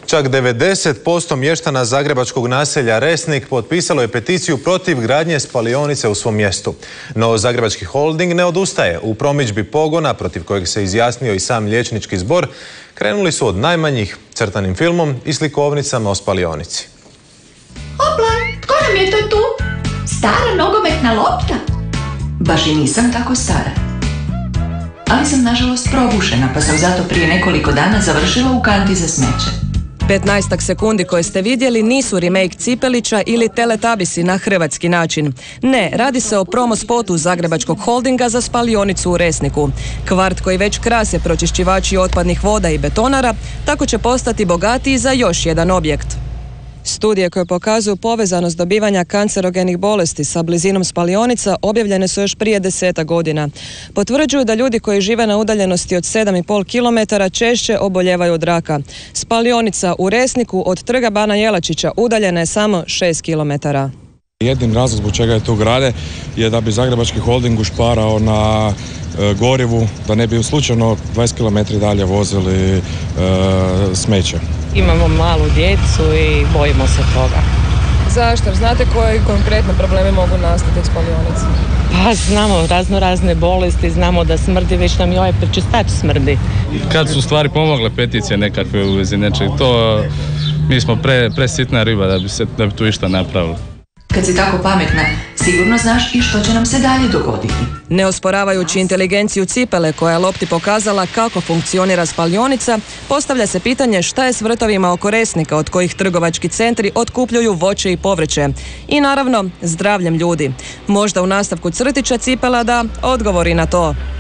Čak 90% mještana zagrebačkog naselja Resnik potpisalo je peticiju protiv gradnje spalionice u svom mjestu. No Zagrebački holding ne odustaje. U promidžbi pogona, protiv kojeg se izjasnio i sam liječnički zbor, krenuli su od najmanjih, crtanim filmom i slikovnicama o spalionici. Opla, tko nam je to tu? Stara nogometna lopta? Baš i nisam tako stara. Ali sam nažalost probušena, pa sam zato prije nekoliko dana završila u kanti za smeće. 15 sekundi koje ste vidjeli nisu remake Cipelića ili Teletabisi na hrvatski način. Ne, radi se o promo spotu Zagrebačkog holdinga za spalionicu u Resniku. Kvart koji već krase pročišćivači otpadnih voda i betonara, tako će postati bogatiji za još jedan objekt. Studije koje pokazuju povezanost dobivanja kancerogenih bolesti sa blizinom spalionica objavljene su još prije 10 godina. Potvrđuju da ljudi koji žive na udaljenosti od 7,5 km češće oboljevaju od raka. Spalionica u Resniku od trga Bana Jelačića udaljena je samo 6 km. Jedin razlog zbog čega je to grade je da bi Zagrebački holding ušparao na gorivu, da ne bi slučajno 20 km dalje vozili smeće. Imamo malu djecu i bojimo se toga. Zašto? Znate koji konkretno problemi mogu nastati od spalionice? Pa znamo razne bolesti, znamo da smrdi, već nam i ovaj prečistač smrdi. Kad su stvari pomogle peticije nekakve u vezi nečeg, to mi smo presitna riba da bi tu išta napravili. Kad si tako pametna, sigurno znaš i što će nam se dalje dogoditi. Ne osporavajući inteligenciju cipele koja je lopti pokazala kako funkcionira spalionica, postavlja se pitanje šta je s vrtovima oko Resnika od kojih trgovački centri otkupljuju voće i povrće. I naravno, zdravljem ljudi. Možda u nastavku crtića cipela da odgovori na to.